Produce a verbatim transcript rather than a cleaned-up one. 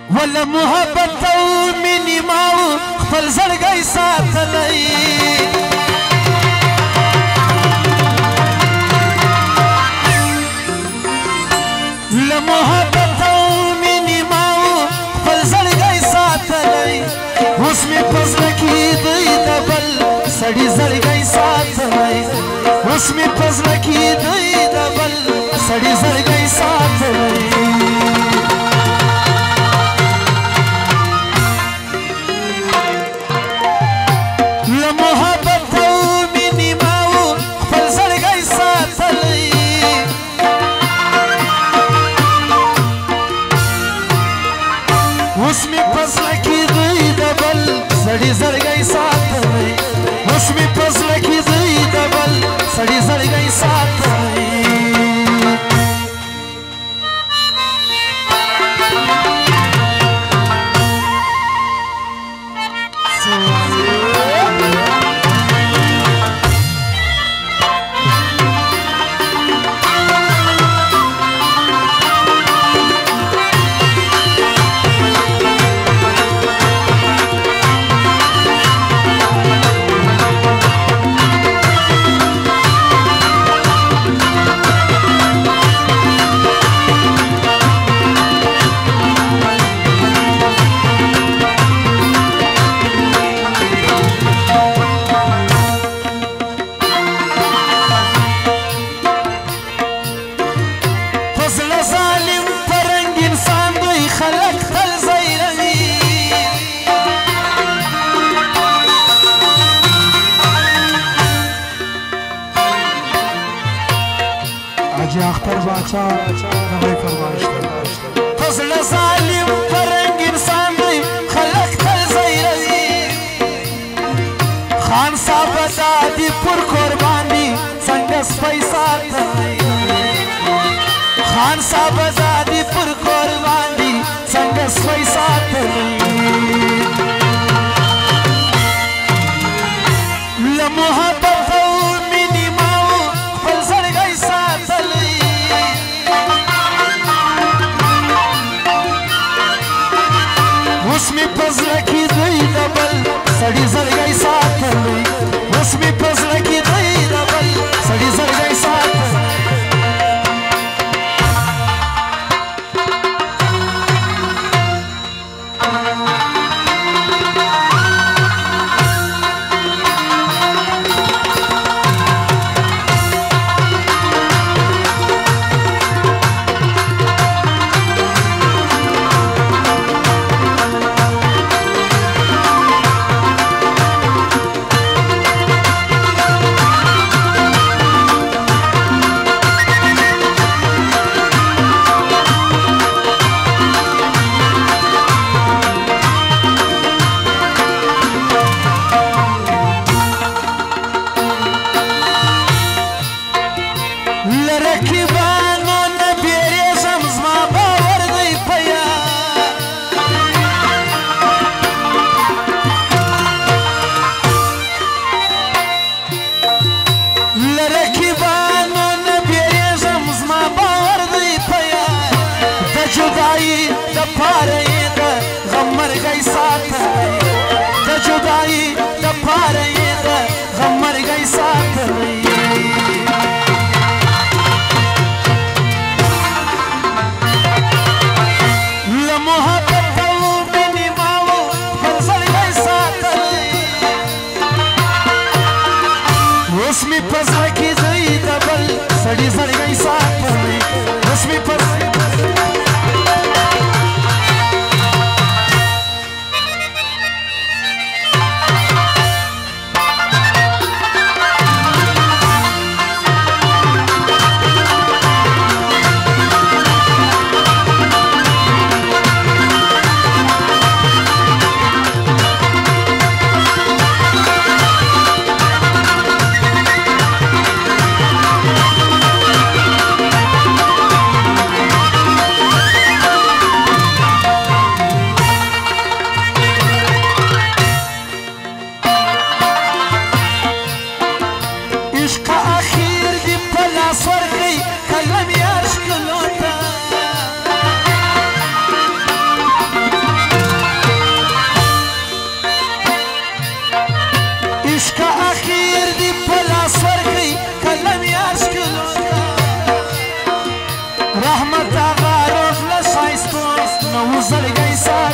ولا محبت او مینې ماو خپل زړګی ساتلی له محبت او مینې ماو خپل زړګی ساتلی اوس مې په زړه کې دی د بل سړي زړګی ساتلی اوس مې په زړه کې دی د بل سړي زړګی ساتلی سړي زړګی ساتلی اوس مې په زړه کې دی د بل سړي زړګی ساتلی اختر باچا نوی فرمایش دی فضل ظالم فرنگ انسان دی خلق تل زیروی خان صاحب دادی پر قربانی څنګه سپی ساتلی خان صاحب دادی پر قربانی څنګه سپی ساتلی له محبت او مینې ماو خپل زړګی ساتلی اوس مې په زړه کې دی د بل سړي زړګی ساتلی اوس مې په زړه کې دی د بل سړي زړګی ساتلی سړي زړګی ساتلی اوس مې په زړګی ساتلی